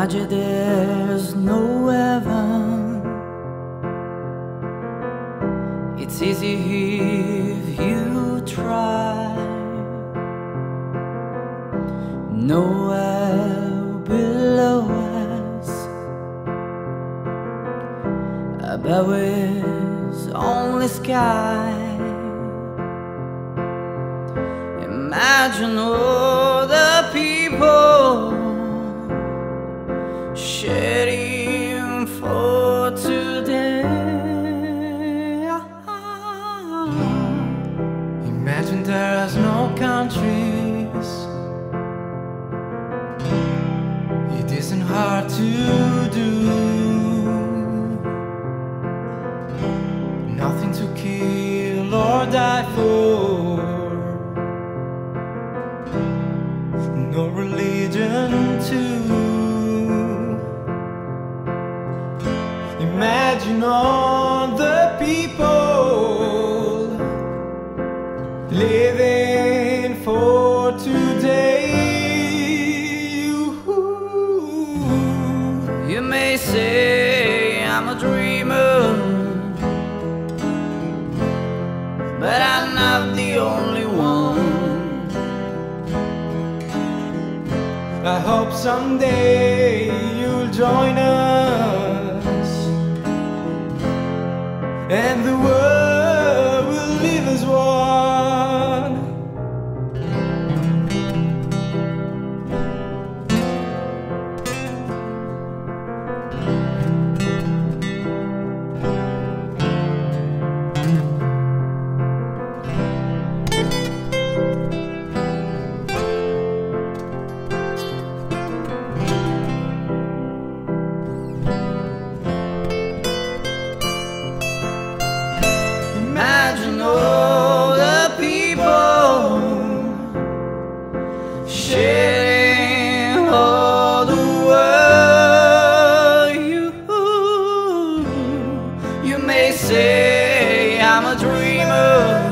Imagine there's no heaven. It's easy if you try. Nowhere below us, above is only sky. Imagine all the people shedding for today. Imagine there's no countries. It isn't hard to do. Nothing to kill or die for. No religion too. Imagine all the people living for today. You may say I'm a dreamer, but I'm not the only one. I hope someday you'll join us, and the world will live as one. Imagine all the people sharing all the world. You may say I'm a dreamer,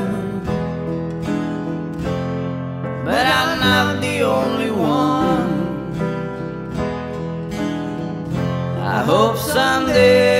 but I'm not the only one. I hope someday